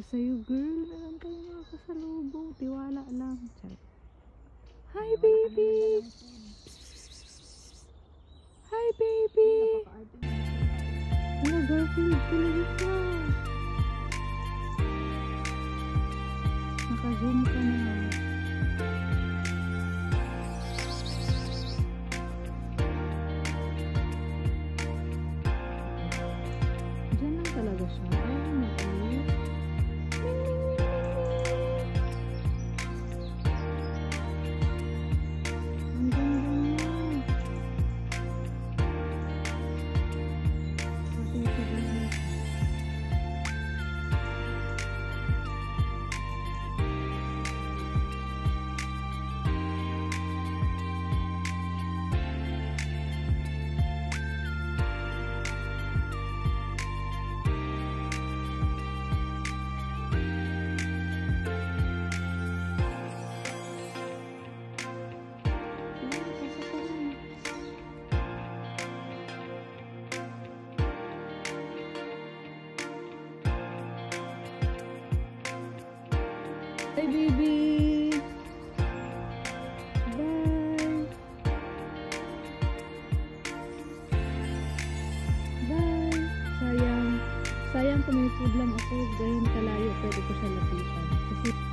sa'yo, girl. Meron tayo mga kasalubong. Tiwala lang. Charot. Hi, baby! Hi, baby! Ano, Garfield? Talaga ka. Naka-zoom ka na. Diyan lang talaga siya. Ay, makalit. Ang ganda niya. Pati ito ba? Hi, baby! Bye! Bye! Sayang kung may food lang ako, ganyan kalayo, pwede ko siya lapitan. Kasi